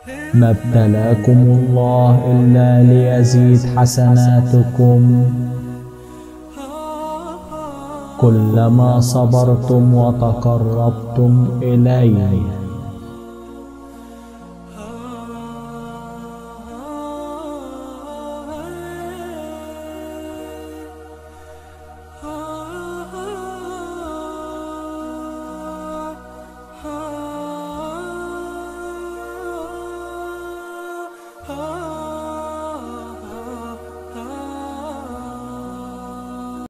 ما ابتلاكم الله إلا ليزيد حسناتكم. كلما صبرتم وتقربتم إليه